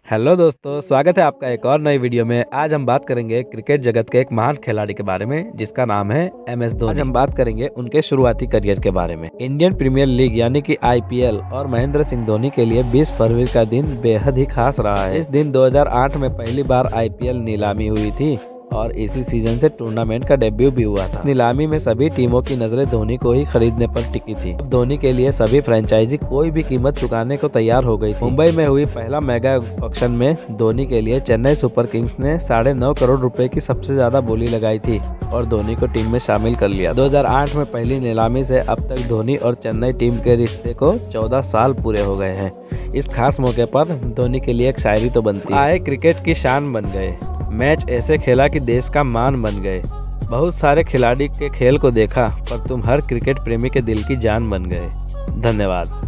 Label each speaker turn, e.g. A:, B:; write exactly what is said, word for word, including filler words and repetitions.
A: Hello दोस्तों, स्वागत है आपका एक और नई वीडियो में। आज हम बात करेंगे क्रिकेट जगत के एक महान खिलाड़ी के बारे में जिसका नाम है एम एस धोनी। आज हम बात करेंगे उनके शुरुआती करियर के बारे में। इंडियन प्रीमियर लीग यानी कि आई पी एल और महेंद्र सिंह धोनी के लिए बीस फरवरी का दिन बेहद ही खास रहा है। इस दिन दो हज़ार आठ में पहली बार आई पी एल नीलामी हुई थी और इसी सीजन से टूर्नामेंट का डेब्यू भी हुआ था। नीलामी में सभी टीमों की नजरें धोनी को ही खरीदने पर टिकी थी। धोनी के लिए सभी फ्रेंचाइजी कोई भी कीमत चुकाने को तैयार हो गई थी। मुंबई में हुई पहला मेगा ऑक्शन में धोनी के लिए चेन्नई सुपर किंग्स ने साढ़े नौ करोड़ रुपए की सबसे ज्यादा बोली लगाई थी और धोनी को टीम में शामिल कर लिया। दो हज़ार आठ में पहली नीलामी से अब तक धोनी और चेन्नई टीम के रिश्ते को चौदह साल पूरे हो गए हैं। इस खास मौके पर धोनी के लिए एक शायरी तो बनती है। आए क्रिकेट की शान बन गए, मैच ऐसे खेला कि देश का मान बन गए। बहुत सारे खिलाड़ी के खेल को देखा पर तुम हर क्रिकेट प्रेमी के दिल की जान बन गए। धन्यवाद।